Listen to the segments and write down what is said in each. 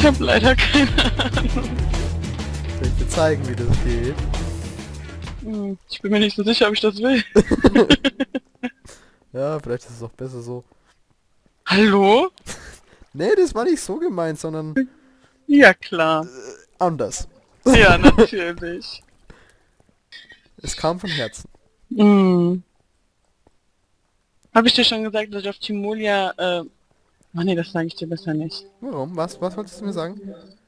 Ich habe leider keine Ahnung. Soll ich dir zeigen, wie das geht? Ich bin mir nicht so sicher, ob ich das will. Ja, vielleicht ist es auch besser so. Hallo? Nee, das war nicht so gemeint, sondern Ja, klar. anders. Ja, natürlich. Es kam von Herzen. Hm. Habe ich dir schon gesagt, dass ich auf Timolia, oh nee, das sage ich dir besser nicht. Warum? Was wolltest du mir sagen?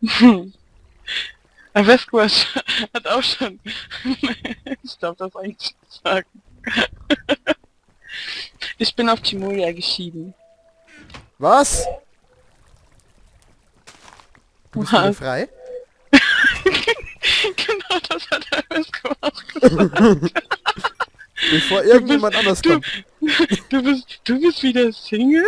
Avesco hat auch schon... Ich darf das eigentlich nicht sagen. Ich bin auf Timolia geschieden. Was? Du bist wieder Was? frei? Genau, das hat Avesco auch gesagt. Bevor irgendjemand anders Du, kommt. du bist wieder Single?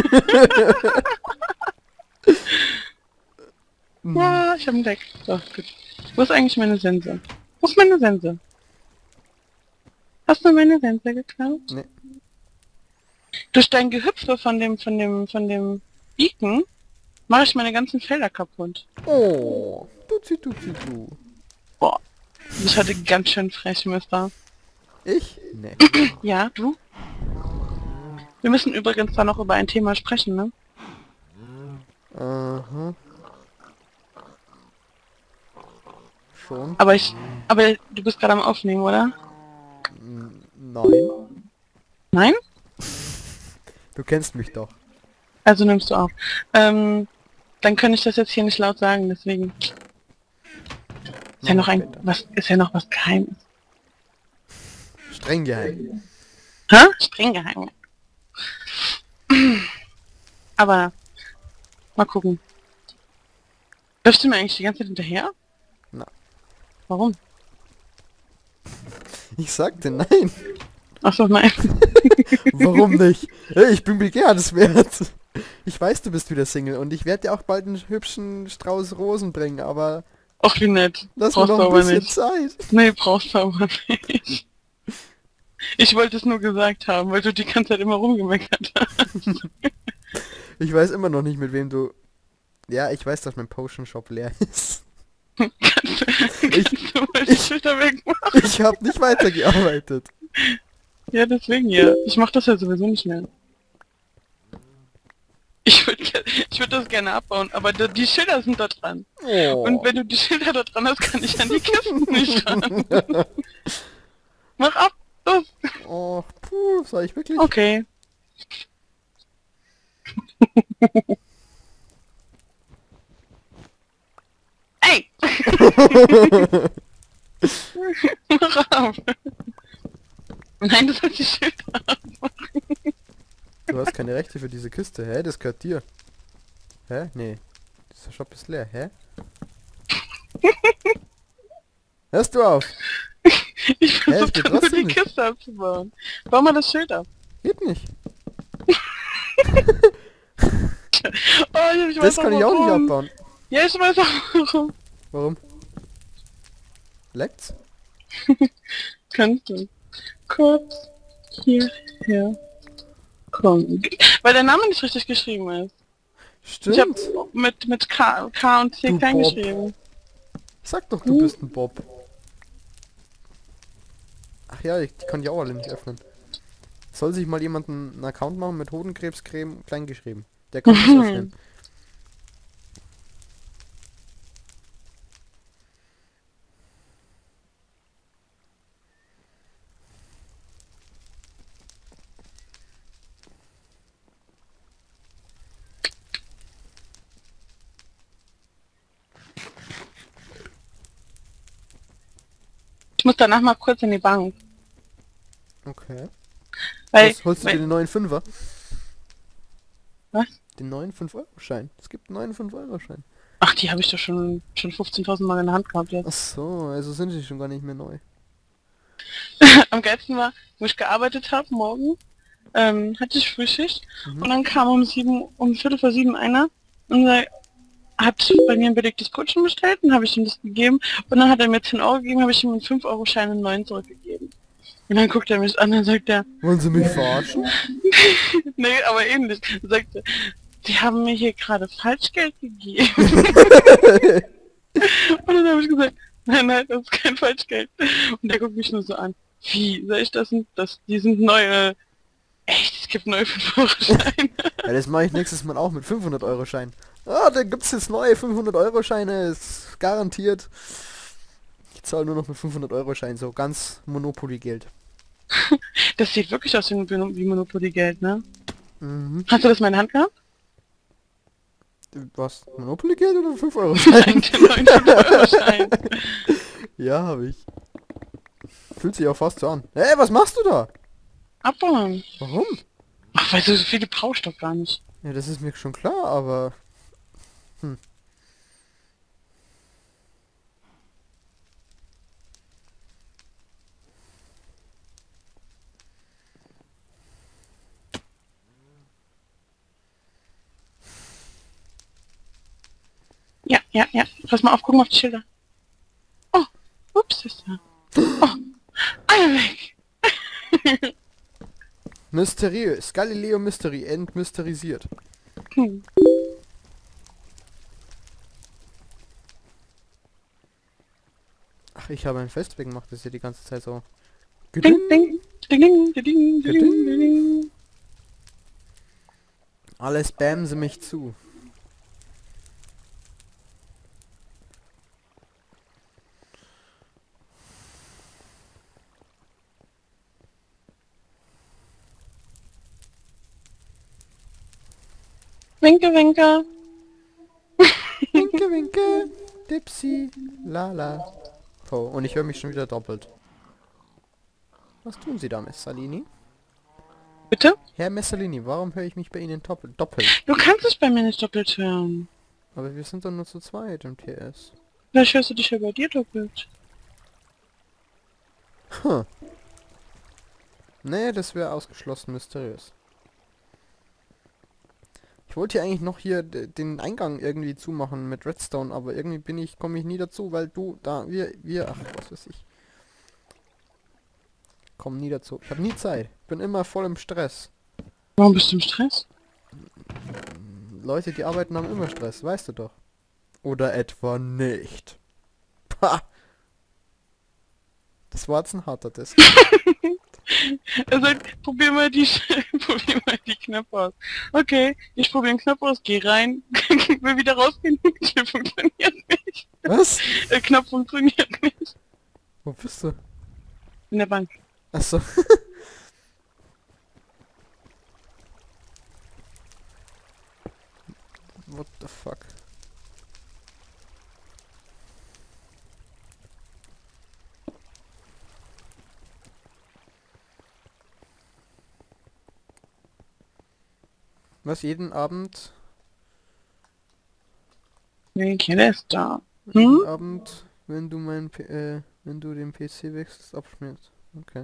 Ja, ich hab einen Deck. So, gut. Wo ist eigentlich meine Sense? Wo ist meine Sense? Hast du meine Sense geklaut? Nee. Durch dein Gehüpfe von dem Beacon mache ich meine ganzen Felder kaputt. Oh. Du. Boah. Du bist heute ganz schön frech, Mister. Ich? Nee. Ja, du? Wir müssen übrigens da noch über ein Thema sprechen, ne? Aha. Schon? Aber du bist gerade am Aufnehmen, oder? Nein. Nein? Du kennst mich doch. Also nimmst du auf. Dann kann ich das jetzt hier nicht laut sagen, deswegen. Ist ja noch ist ja noch was Geheimes. Streng geheim. Hä? Streng geheim. Aber, mal gucken. Läufst du mir eigentlich die ganze Zeit hinterher? Na. Warum? Ich sagte nein. Achso, nein. Warum nicht? Hey, ich bin begehrenswert. Ich weiß, du bist wieder Single und ich werde dir auch bald einen hübschen Strauß Rosen bringen, aber Ach, wie nett. lass mir Brauchst noch du ein aber bisschen nicht. Zeit. Nee, brauchst du aber nicht. Ich wollte es nur gesagt haben, weil du die ganze Zeit immer rumgemeckert hast. Ich weiß immer noch nicht, mit wem du... Ja, ich weiß, dass mein Potion Shop leer ist. Kannst du mal die Schilder wegmachen? Ich habe nicht weitergearbeitet. Ja, deswegen ja. Ich mach das ja sowieso nicht mehr. Ich würd das gerne abbauen, aber die Schilder sind da dran. Oh. Und wenn du die Schilder da dran hast, kann ich an die Kisten nicht ran. Mach ab! Los! Oh, puh, soll ich wirklich? Okay. Ey! Mach ab! Nein, du sollst die Schilder abmachen. Du hast keine Rechte für diese Kiste. Hä? Das gehört dir. Hä? Nee. Dieser Shop ist leer. Hä? Hörst du auf? Ich Hä, es versuche geht nur trotzdem die nicht. Kiste abzubauen. Bau mal das Schild ab. Geht nicht. Oh, ich Das weiß kann ich auch nicht warum. abbauen. Ja, ich weiß auch warum. Warum? Leckt's? Kannst du kurz hierher kommen. Weil der Name nicht richtig geschrieben ist. Ich hab Stimmt. mit K und C Du klein Bob. geschrieben. Sag doch, du bist ein Bob. Ach ja, die kann ich auch alle nicht öffnen. Soll sich mal jemand einen Account machen mit Hodenkrebscreme klein geschrieben. Der kann das öffnen. Ich muss danach mal kurz in die Bank. Okay. Weil, Holst du dir den neuen Fünfer? was? Den neuen 5-Euro-Schein. Es gibt einen neuen 5-Euro-Schein. Ach, die habe ich doch schon 15.000 Mal in der Hand gehabt jetzt. Ach so, also sind sie schon gar nicht mehr neu. Am geilsten war, wo ich gearbeitet habe, morgen, hatte ich Frühschicht Mhm. und dann kam um 7 einer und hat bei mir ein belegtes Brötchen bestellt und habe ich ihm das gegeben und dann hat er mir 10 Euro gegeben, habe ich ihm einen 5-Euro-Schein und 9 zurückgegeben. Und dann guckt er mich an und sagt er, Wollen sie mich verarschen? nee, aber ähnlich. Dann sagt er, die haben mir hier gerade Falschgeld gegeben. Und dann habe ich gesagt, nein, das ist kein Falschgeld. Und der guckt mich nur so an. Wie, sag ich das? Die sind neue... Echt, es gibt neue 5-Euro-Scheine. Ja, das mache ich nächstes Mal auch mit 500-Euro-Schein. Ah, da gibt's jetzt neue 500-Euro-Scheine, ist garantiert. Ich zahle nur noch mit 500-Euro-Schein, so ganz Monopoly-Geld. Das sieht wirklich aus wie Monopoly-Geld, ne? Mhm. Hast du das mal in der Hand gehabt? Was? Monopoly-Geld oder Nein, 5-Euro-Schein? den neuen 5-Euro-Schein. Ja, habe ich. Fühlt sich auch fast so an. Hey, was machst du da? Abbauen. Warum? Ach, weißt du, so viele brauchst du doch gar nicht. Ja, das ist mir schon klar, aber... Ja. Pass mal auf, guck mal auf die Schilder. Oh, ups, ist da. Oh, Eier weg. Mysteriös. Galileo Mystery entmysterisiert. Hm. Ach, ich habe ein Fest gemacht, das ist ja die ganze Zeit so... Ding, ding, ding, ding, ding, ding, ding. Alle spammen sie mich zu. Winke, winke. Winke, winke, Dipsy, lala. Oh, und ich höre mich schon wieder doppelt. Was tun Sie da, Messalini? Bitte? Herr Messalini, warum höre ich mich bei Ihnen doppelt? Du kannst es bei mir nicht doppelt hören. Aber wir sind doch nur zu zweit im TS. Vielleicht hörst du dich ja bei dir doppelt. Hm. Nee, das wäre ausgeschlossen mysteriös. Ich wollte ja eigentlich noch hier den Eingang irgendwie zumachen mit Redstone, aber irgendwie komme ich nie dazu, weil ach, was weiß ich. Komm nie dazu. Ich habe nie Zeit. Bin immer voll im Stress. Warum bist du im Stress? Leute, die arbeiten, haben immer Stress, weißt du doch. Oder etwa nicht. Pah! Das war jetzt ein harter Test. Er sagt, probier mal die Knöpfe aus. Okay, ich probiere den Knopf aus, geh rein, will wieder rausgehen, funktioniert nicht. Was? Der Knopf funktioniert nicht. Wo bist du? In der Bank. Achso. What the fuck? Was jeden Abend? Welcher der ist da? Jeden Abend, wenn du wenn du den PC wechselst, abschmierst. Okay.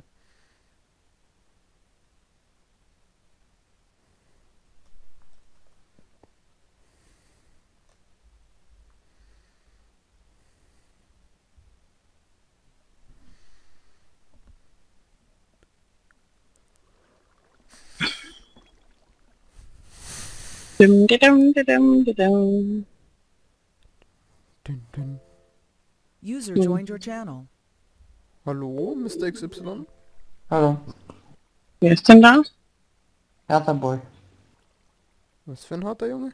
Dim, didim, didim, didim. Dün, dün. User joined your channel. Hallo, Mr. XY? Hallo, Wer ist denn da? Hertha-Boy. Was für ein harter Junge?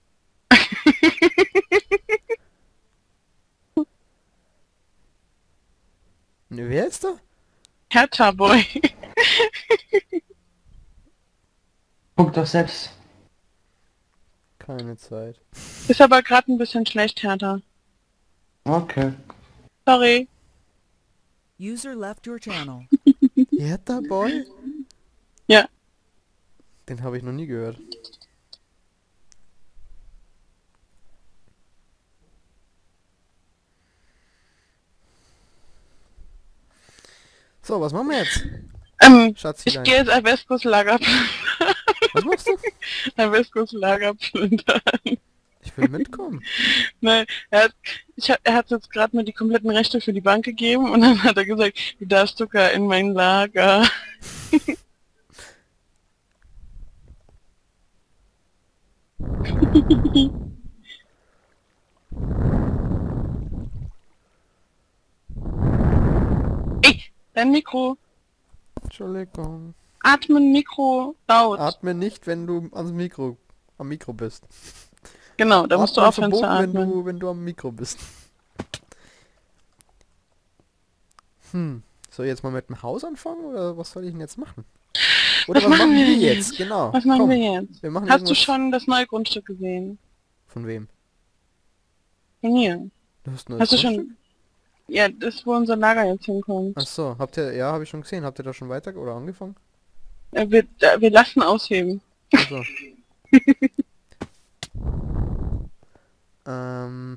Ne, wer ist da? Hertha Boy. Guck doch selbst. Keine Zeit. Ist aber gerade ein bisschen schlecht, Hertha. Okay. Sorry. User left your channel. Hertha Boy? Ja. Den habe ich noch nie gehört. So, was machen wir jetzt? Ich Schatzilein. gehe jetzt Alvescos Lager Was machst du? Alvescos Lager plündern. Ich will mitkommen. Nein, er hat jetzt gerade mir die kompletten Rechte für die Bank gegeben und dann hat er gesagt, du darfst sogar in mein Lager. Ey, dein Mikro. Entschuldigung. Atmen, Mikro, laut. Atme nicht, wenn du am Mikro bist. Genau, da musst du Atmen aufhören zu verboten, atmen. wenn du am Mikro bist. Hm. Soll ich jetzt mal mit dem Haus anfangen oder was soll ich denn jetzt machen? Oder Was machen wir denn jetzt? jetzt? Genau. Was machen Komm, wir jetzt? wir machen Hast du irgendwas... schon das neue Grundstück gesehen? Von wem? Von mir. Du hast ein neues Hast du Grundstück? schon... Ja, das wo unser Lager jetzt hinkommt. Ach so, habt ihr... Ja, habe ich schon gesehen. Habt ihr da schon weiter oder angefangen? Wir lassen ausheben. Ach so. ähm...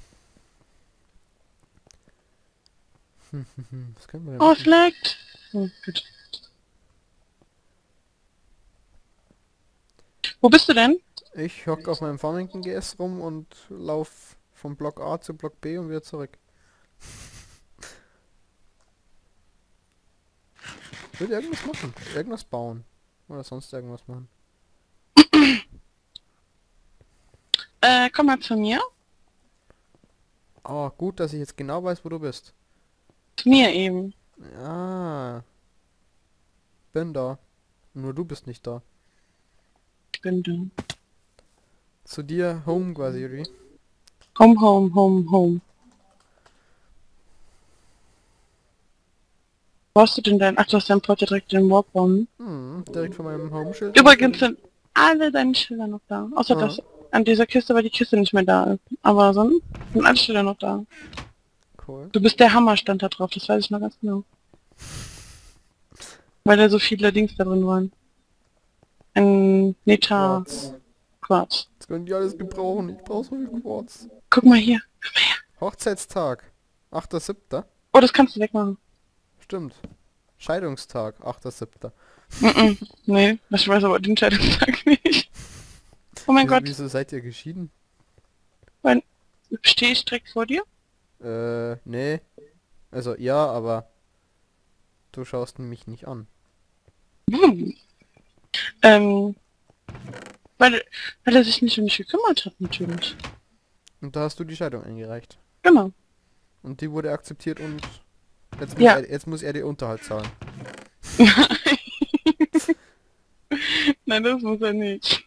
Was können wir denn Oh, machen? es leckt. Oh, gut. Wo bist du denn? Ich hock auf meinem Farmington GS rum und lauf vom Block A zu Block B und wieder zurück. Ich würde irgendwas machen. Irgendwas bauen. Oder sonst irgendwas machen. Komm mal zu mir. Oh, gut, dass ich jetzt genau weiß, wo du bist. Zu mir eben. Ja. Bin da. Nur du bist nicht da. Ich bin da. Zu dir home quasi, oder wie? Home, home, home, home. Wo hast du denn dein... Ach, du hast dein Port ja direkt in den Warp-Raum. Direkt von meinem Home-Schild. Übrigens sind alle deine Schilder noch da. Außer Ja. dass an dieser Kiste, weil die Kiste nicht mehr da ist. Aber sonst sind alle Schilder noch da. Cool. Du bist der Hammer, stand da drauf, das weiß ich noch ganz genau. Weil da so viele Dings da drin waren. Ein Neta Quarz. Quarz. Das können die alles gebrauchen. Ich brauche so viel Quarz. Guck mal hier. Hochzeitstag. 8.7. Oh, das kannst du wegmachen. Stimmt. Scheidungstag. 8.7. Nee, ich weiß aber den Scheidungstag nicht. Oh mein Gott, Wieso seid ihr geschieden? stehe ich direkt vor dir? Nee. Also ja, aber du schaust mich nicht an. Hm. Weil er sich nicht um mich gekümmert hat, natürlich. Und da hast du die Scheidung eingereicht. Genau. Und die wurde akzeptiert und Ja. jetzt muss er die Unterhalt zahlen. Nein, das muss er nicht.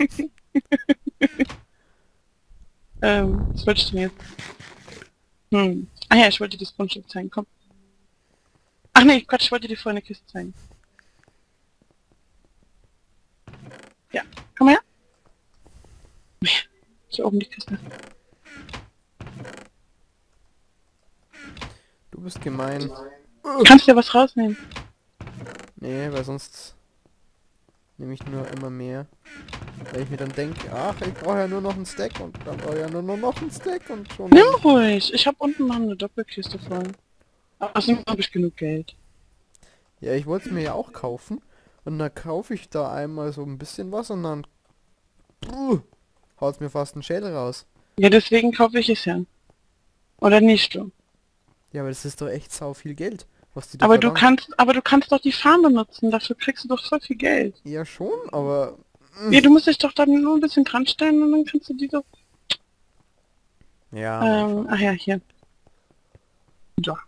Was wolltest du denn jetzt? Ah ja, ich wollte dir das Grundstück zeigen, komm. Ach nee, Quatsch, ich wollte dir vorhin eine Kiste zeigen. Ja, komm her. Komm her. Hier oben die Kiste. Du bist gemein. Kannst du dir was rausnehmen? Nee, weil sonst nehme ich nur immer mehr. Weil ich mir dann denke, ach, ich brauche ja nur noch einen Stack und dann brauche ich ja nur noch einen Stack und schon... Nimm ruhig, ich habe unten noch eine Doppelkiste voll. Außerdem habe ich genug Geld. Ja, ich wollte es mir ja auch kaufen. Und dann kaufe ich da einmal so ein bisschen was und dann... haut mir fast einen Schädel raus. Ja, deswegen kaufe ich es ja. Oder nicht du? Ja, aber das ist doch echt sau viel Geld, was die da Aber du verlangen. kannst doch die Farm benutzen, dafür kriegst du doch voll viel Geld. Ja schon, aber... Ja, du musst dich doch dann nur ein bisschen dran stellen und dann kannst du die doch... Ja, mal schauen. ach ja, hier. So.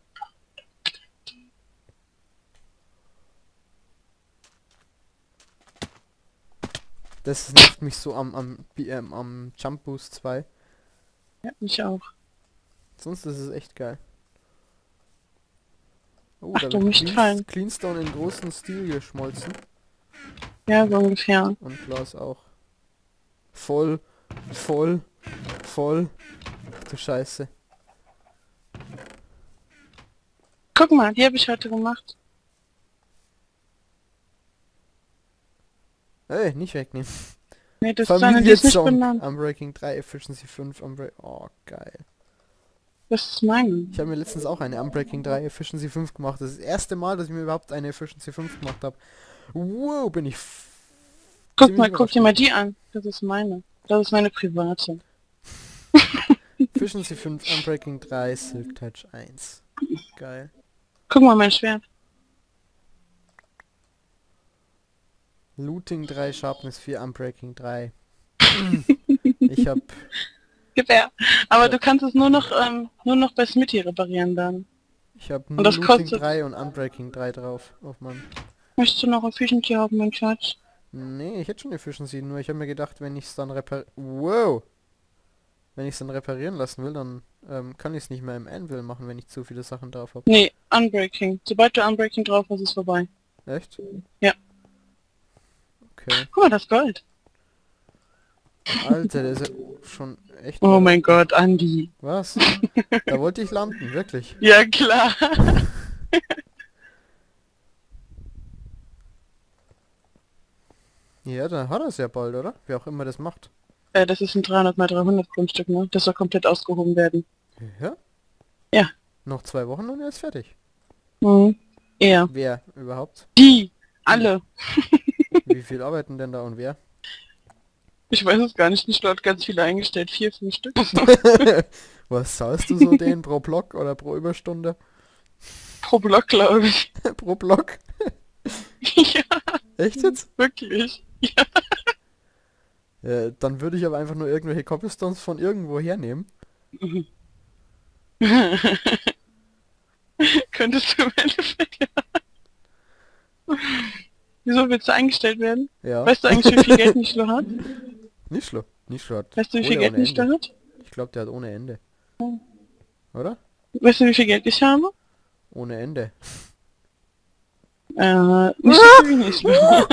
Das nervt mich so am Jump Boost 2. Ja, mich auch. Sonst ist es echt geil. Oh, Ach da du, wird nicht fallen. Cleanstone in großen Stil geschmolzen. Ja, so ungefähr. Und Glas auch. Voll. Voll. Voll. Ach du Scheiße. Guck mal, die habe ich heute gemacht. Ey, nicht wegnehmen. Nee, das ist eine, die ist nicht Familiensong. benannt. Unbreaking 3, Efficiency 5, Oh, geil. Das ist meine. Ich habe mir letztens auch eine Unbreaking 3 Efficiency 5 gemacht. Das ist das erste Mal, dass ich mir überhaupt eine Efficiency 5 gemacht habe. Wow, bin ich Guck ziemlich mal, guck dir überrascht. mal die an. Das ist meine. Das ist meine private. Efficiency 5, Unbreaking 3, Silk Touch 1. Geil. Guck mal, mein Schwert. Looting 3, Sharpness 4, Unbreaking 3. Ich hab... Gib her. Aber du kannst es nur noch bei Smithy reparieren dann. Ich hab Und nur das Looting kostet- 3 und Unbreaking 3 drauf auf meinem... Möchtest du noch ein Efficiency haben, mein Schatz? Nee, ich hätte schon Efficiency, nur ich habe mir gedacht, wenn ich es dann Wow! Wenn ich es dann reparieren lassen will, dann kann ich es nicht mehr im Anvil machen, wenn ich zu viele Sachen drauf habe. Nee, Unbreaking. Sobald du Unbreaking drauf hast, ist vorbei. Echt? Ja. Okay. Guck mal, das Gold. Alter, der ist ja schon echt... Oh mein Gott, Andi. Was? Da wollte ich landen, wirklich. Ja, klar. Ja, dann hat er es ja bald, oder? Wie auch immer das macht. Das ist ein 300x300 Grundstück, ne? Das soll komplett ausgehoben werden. Ja? Ja. Noch 2 Wochen und er ist fertig. Mhm. Er. Wer überhaupt? Die. Alle. Wie viel arbeiten denn da und wer? Ich weiß es gar nicht. Nicht dort ganz viele eingestellt. 4, 5 Stück. Was zahlst du so denen pro Block oder pro Überstunde? Pro Block, glaube ich. Pro Block? Ja, Echt jetzt? wirklich. Ja. Dann würde ich aber einfach nur irgendwelche Cobblestones von irgendwo hernehmen. Könntest du im Endeffekt, ja. Wieso willst du eingestellt werden? Ja. Weißt du eigentlich, wie viel Geld Nishlo hat? Nischlo. Nischlo hat... Weißt du, wie viel ohne Geld Ende. Nishlo hat? Ich glaube, der hat ohne Ende. Oder? Weißt du, wie viel Geld ich habe? Ohne Ende. Nicht so viel wie Nishlo.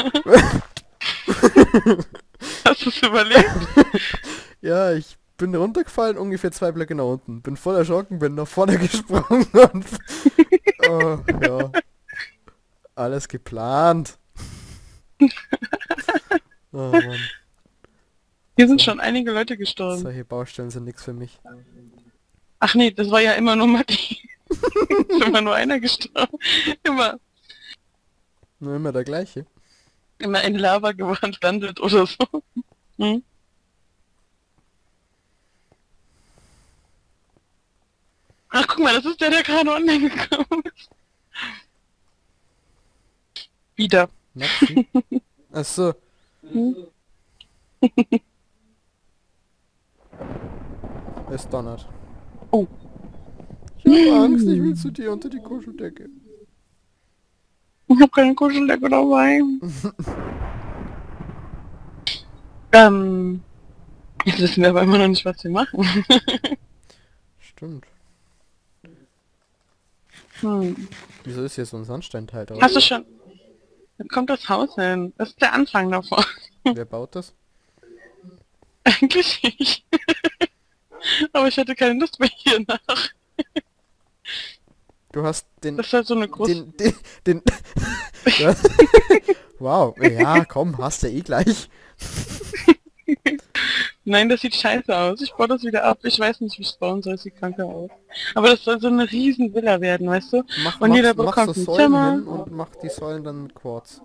Hast du es überlegt? Ja, ich bin runtergefallen, ungefähr 2 Blöcke nach unten. Bin voll erschrocken, bin nach vorne gesprungen und... Oh, ja. Alles geplant. Oh Mann. Hier sind schon einige Leute gestorben. Solche Baustellen sind nichts für mich. Ach nee, das war ja immer nur Matti. Ist immer nur einer gestorben. Immer Nur immer der gleiche. in Lava gewandelt oder so. Hm? Ach, guck mal, das ist der gerade online gekommen ist. Wieder. Maxi? Achso. Hm? Es donnert. Oh. Ich hab Angst, ich will zu dir unter die Kuscheldecke. Ich hab keine Kuscheldecke dabei. Jetzt wissen wir aber immer noch nicht, was wir machen. Stimmt. Hm. Wieso ist hier so ein Sandsteinteil drauf? Hast du schon... Da kommt das Haus hin. Das ist der Anfang davon. Wer baut das? Eigentlich nicht. Aber ich hatte keine Lust mehr hier nach. Du hast den... Das ist halt so eine große... Den... Ja. Wow, ja, komm, hast du eh gleich. Nein, das sieht scheiße aus. Ich baue das wieder ab. Ich weiß nicht, wie ich es bauen soll. Es sieht kranke aus. Aber das soll so eine riesen Villa werden, weißt du? Und jeder bekommt so ein Säulen Zimmer. hin und mach die Säulen dann mit Quarz.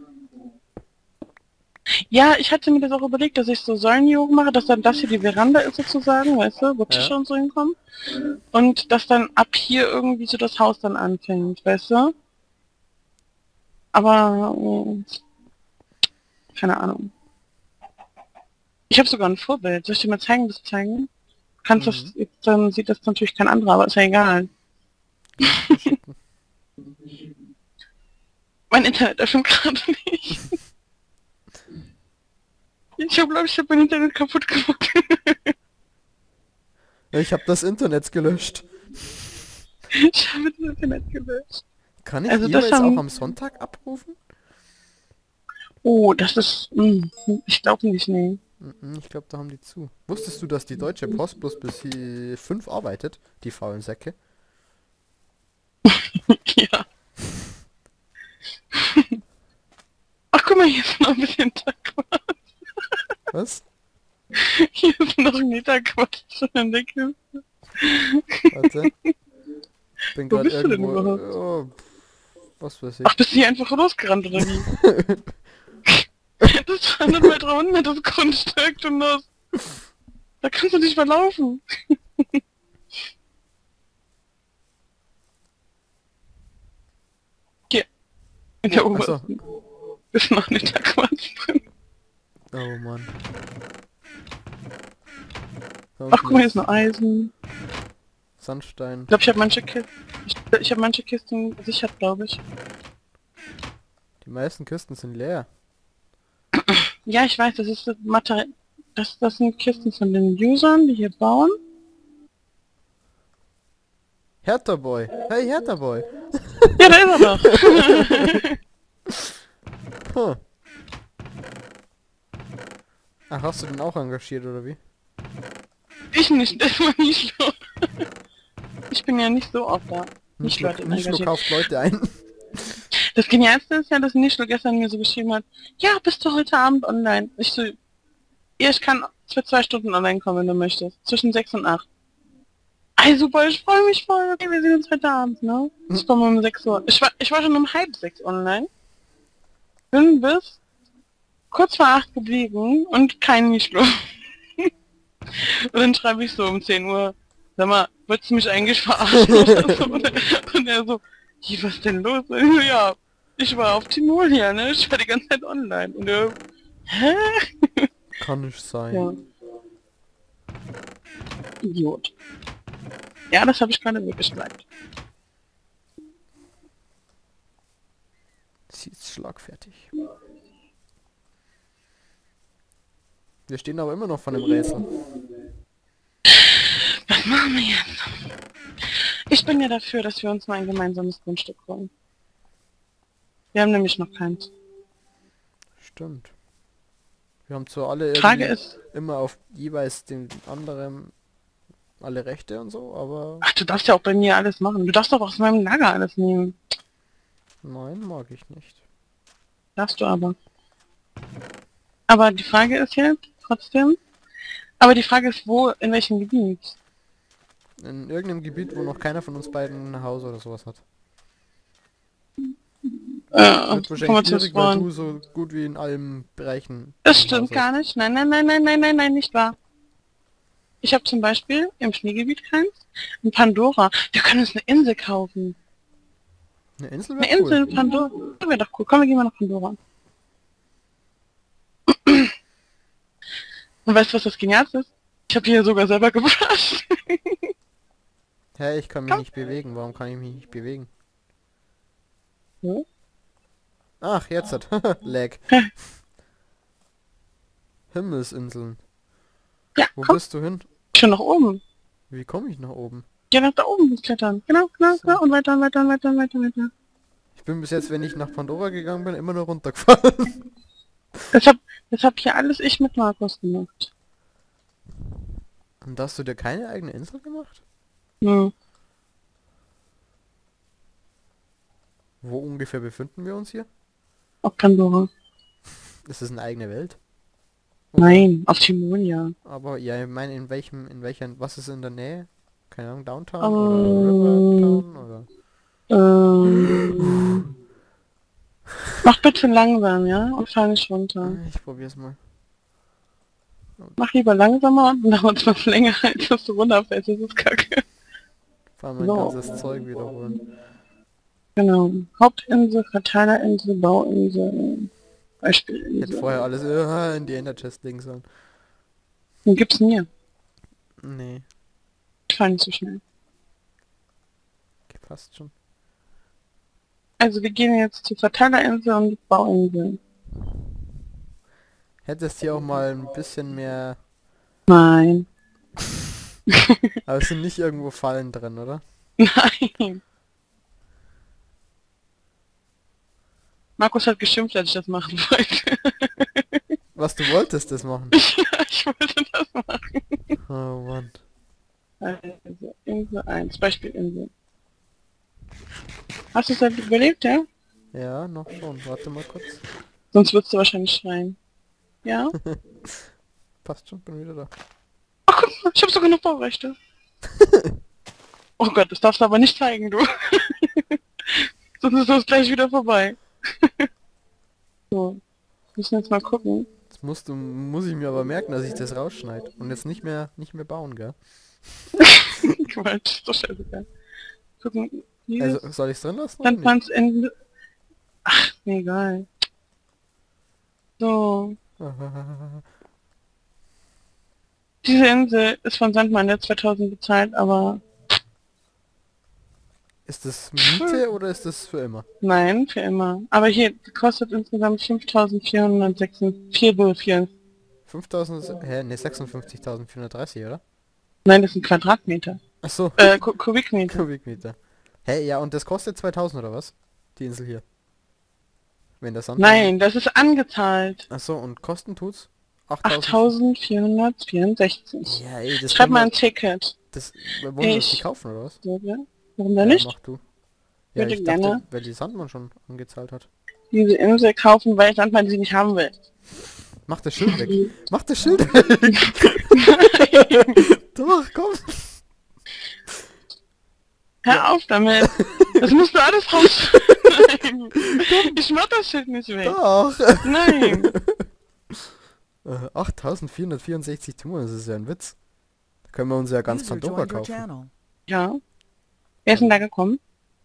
Ja, ich hatte mir das auch überlegt, dass ich so Säulen hier hoch mache, dass dann das hier die Veranda ist sozusagen, weißt du, wo Tische und so hinkommen. Und dass dann ab hier irgendwie so das Haus dann anfängt, weißt du? Aber... keine Ahnung. Ich habe sogar ein Vorbild. Soll ich dir mal zeigen, das zeigen? Kannst das, dann sieht das natürlich kein anderer, aber ist ja egal. Mein Internet öffnet gerade nicht. Ich glaube, ich habe mein Internet kaputt gemacht. Ich habe das Internet gelöscht. Ich habe das Internet gelöscht. Kann ich Also das E-Mails haben- auch am Sonntag abrufen? Oh, das ist... ich glaube nicht, nee. Ich glaube, da haben die zu. Wusstest du, dass die Deutsche Post bloß bis 5 arbeitet? Die faulen Säcke. Ja. Ach, guck mal, hier ist noch ein bisschen Tagquarz. Was? Hier ist noch ein Meter Quatsch in der Kiste. Warte. Bin Wo gerade bist du denn irgendwo... überhaupt? Oh, was weiß ich. Ach, bist du hier einfach losgerannt, oder wie? Das 300 Meter unten das Grundstück, du Nuss. Da kannst du nicht mehr laufen. Hier. In der Achso. obersten. Ist noch nicht der Quatsch drin. Oh Mann. Ach, guck mal, hier ist noch Eisen. Sandstein. Ich glaube, ich habe manche Kisten... Ich habe manche Kisten gesichert, glaube ich. Die meisten Kisten sind leer. Ja, ich weiß, das ist das Material... Das sind Kisten von den Usern, die hier bauen. Hertha Boy. Hey, Hertha Boy. Ja, da ist er doch. Huh. Ach, hast du den auch engagiert, oder wie? Ich nicht, das war nicht so. Ich bin ja nicht so oft da. Nicht Nischlo, Leute Nischlo engagiert. kauft Leute ein. Das Genialste ist ja, dass Nischlo gestern mir so geschrieben hat, ja, bist du heute Abend online? Ich so, ja, ich kann für 2 Stunden online kommen, wenn du möchtest. Zwischen 6 und 8. Ey, super, ich freue mich voll. Okay, wir sehen uns heute Abend, ne? Ich komme um 6 Uhr. Ich war schon um halb 6 online. Bin bis kurz vor 8 geblieben und kein Nischlo. Und dann schreibe ich so um 10 Uhr, sag mal, wolltest du mich eigentlich verarschen oder so? Und er so, hier, was denn los? Und ich so, ja, ich war auf Timolia, ne? Ich war die ganze Zeit online. Und er, hä? Kann nicht sein. Ja. Idiot. Ja, das habe ich gerade wirklich gesagt. Sie ist schlagfertig. Wir stehen aber immer noch von dem Rätsel. Was machen wir jetzt? Ich bin ja dafür, dass wir uns mal ein gemeinsames Grundstück holen. Wir haben nämlich noch keins. Stimmt. Wir haben zwar alle Frage irgendwie ist, immer auf jeweils den anderen alle Rechte und so, aber ach, du darfst ja auch bei mir alles machen. Du darfst doch aus meinem Lager alles nehmen. nein, mag ich nicht. Darfst du aber. Aber die Frage ist jetzt, trotzdem, aber die Frage ist, wo, in welchem Gebiet? In irgendeinem Gebiet, wo noch keiner von uns beiden ein Haus oder sowas hat. Wird wahrscheinlich schwierig, weil du so gut wie in allen Bereichen Das ein stimmt Haus gar hast. nicht. Nein, nein, nein, nein, nein, nein, nein, nicht wahr. Ich habe zum Beispiel im Schneegebiet keins. In Pandora. Wir können uns eine Insel kaufen. Eine Insel Eine wäre Insel cool. in Pandora. Das wäre doch cool. Komm, wir gehen mal nach Pandora. Und weißt du, was das Genialste ist? Ich habe hier sogar selber gebrusht. Hä, ich kann mich nicht bewegen. Warum kann ich mich nicht bewegen? Hm? Ach, jetzt hat. Lag. Himmelsinseln. Ja, Wo komm, bist du hin? schon nach oben. Wie komme ich nach oben? Geh nach da oben klettern. Genau, genau, So. genau. Und weiter, und weiter, und weiter, und weiter, und weiter. Ich bin bis jetzt, wenn ich nach Pandora gegangen bin, immer nur runtergefallen. Das hab hier alles ich mit Markus gemacht. Und hast du dir keine eigene Insel gemacht? Hm. Wo ungefähr befinden wir uns hier? Auf Pandora. Ist es eine eigene Welt? Nein, auf Timonia. Aber ja, ich meine, in welcher, was ist in der Nähe? Keine Ahnung, Downtown Ähm, oder Rivertown oder... Mach bitte langsam, ja? Und fall nicht runter. Ich probier's mal. Mach lieber langsamer und dann dauert es was länger, als dass du runterfällst. Das ist kacke. Vor allem mein So. ganzes Zeug wiederholen. Genau. Hauptinsel, Verteilerinsel, Bauinsel, Ich hätte Beispielinsel. vorher alles in die Ender Chest legen sollen. Den gibt's mir. Nee, Ich fall nicht so schnell. passt schon. Also wir gehen jetzt zur Verteilerinsel und Bauinsel. Hättest hier auch mal ein bisschen mehr... Nein. Aber es sind nicht irgendwo Fallen drin, oder? Nein. Markus hat geschimpft, als ich das machen wollte. Was, du wolltest das machen? Ja, ich wollte das machen. Oh Mann. Also, Insel 1, Beispielinsel. Hast du es halt überlebt, ja? Ja, noch schon. Warte mal kurz. Sonst würdest du wahrscheinlich schreien. Ja? Passt schon, bin wieder da. Ach, guck mal, ich hab sogar noch Baurechte. Oh Gott, das darfst du aber nicht zeigen, du. Sonst ist das gleich wieder vorbei. So, müssen jetzt mal gucken. Jetzt muss ich mir aber merken, dass ich das rausschneide. Und jetzt nicht mehr bauen, gell? Quatsch, ist doch scheißegal. Gucken, hier Also, soll ich es drin lassen? dann Oder fand's Ende. Ach, mir egal. So, nicht? Diese Insel ist von Sandmann der 2000 bezahlt, aber Ist das Miete oder ist das für immer? nein, für immer. Aber hier kostet insgesamt 5.434. 5000, ne, 56.430, oder? Nein, das sind Quadratmeter. Ach so, Kubikmeter. Kubikmeter. Hä, ja, und das kostet 2000 oder was? Die Insel hier. Wenn der Sandmann... Nein, das ist angezahlt. Ach so, und Kosten tut's? 8000? 8.464. Ja, ey, das Schreib können mal wir... ein Ticket. Das, wollen wir das Ich- nicht kaufen, oder was? Warum denn Ja, nicht? mach du. Ja, Würde ich dachte, gerne. weil die Sandmann schon angezahlt hat. Diese Insel kaufen, weil Sandmann sie nicht haben will. Mach das Schild weg. Mach das Schild weg. Doch, komm. Hör auf damit. Das musst du alles rausschneiden. Ich mach das Schild nicht weg. Doch. Nein. 8464 Touren, das ist ja ein Witz. Da können wir uns ja ganz User Pandora joined your kaufen. channel. Ja. Wer ist denn da gekommen?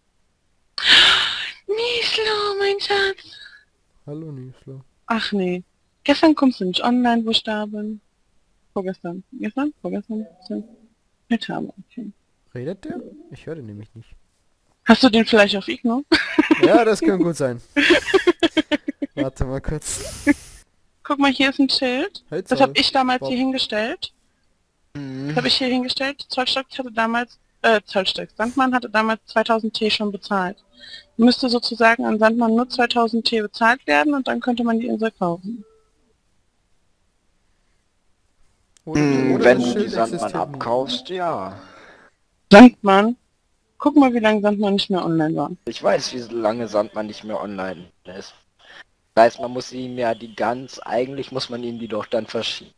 Nislo, mein Schatz. Hallo Nislo. Ach nee. Gestern kommst du nicht online, Buchstaben. Vorgestern. Gestern? Vorgestern? Heute aber, okay. Redet der? Ich höre den nämlich nicht. Hast du den vielleicht auf Igno? Ja, das kann gut sein. Warte mal kurz. Guck mal, hier ist ein Schild. Hey, Das Zoll. habe ich damals Bob. hier hingestellt. Das habe ich hier hingestellt. Zollstock hatte damals, Zollstock. Sandmann hatte damals 2000 T schon bezahlt. Müsste sozusagen an Sandmann nur 2000 T bezahlt werden und dann könnte man die Insel kaufen. Oder Wenn das du die Schild Sandmann existiert nie. abkaufst, ja. Sandmann? Guck mal, wie lange Sandmann nicht mehr online war. Ich weiß, wie lange Sandmann nicht mehr online ist. Das heißt, man muss ihm ja die eigentlich muss man ihm die doch dann verschieben.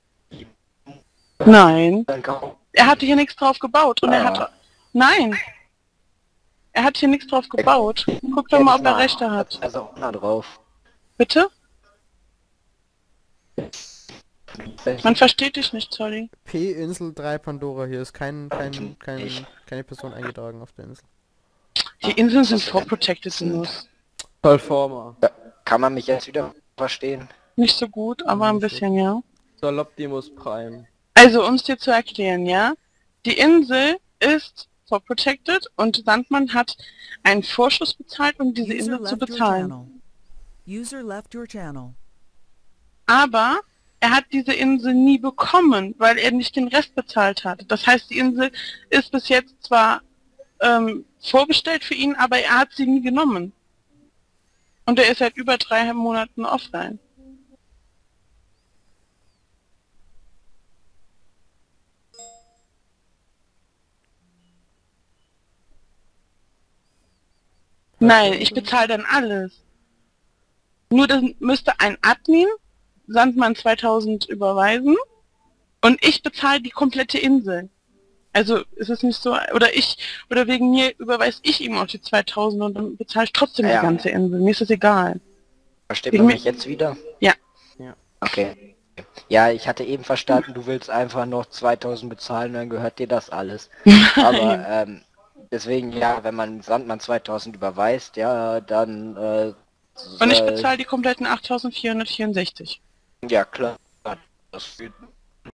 Nein. Dann kaufen. Er hatte hier nichts drauf gebaut und er Ah. hatte... Nein! Er hat hier nichts drauf gebaut. Guck doch mal, ob er Rechte hat. Also auch da drauf. Bitte? Man versteht dich nicht, sorry. P Insel 3 Pandora, hier ist keine Person eingetragen auf der Insel. Die Inseln sind vorprotected, Sinus. Performer. Kann man mich jetzt wieder verstehen? Nicht so gut, aber ein bisschen, ja. Soloptimus Prime. Also, um es dir zu erklären, ja. Die Insel ist vorprotected und Sandmann hat einen Vorschuss bezahlt, um diese User Insel zu left your bezahlen. channel. User left your channel. Aber er hat diese Insel nie bekommen, weil er nicht den Rest bezahlt hat. Das heißt, die Insel ist bis jetzt zwar vorbestellt für ihn, aber er hat sie nie genommen. Und er ist seit über 3 Monaten offline. Nein, ich bezahle dann alles. Nur dann müsste ein Admin Sandmann 2000 überweisen und ich bezahle die komplette Insel. Also ist es nicht so, oder wegen mir überweise ich ihm auch die 2000 und dann bezahle ich trotzdem Ja. die ganze Insel. Mir ist es egal. Versteht Wegen man mir- mich jetzt wieder? Ja. Ja. Okay. Ja, ich hatte eben verstanden, du willst einfach noch 2000 bezahlen, dann gehört dir das alles. Aber deswegen, ja, wenn man Sandmann 2000 überweist, ja, dann Und ich bezahle die kompletten 8464. ja klar, das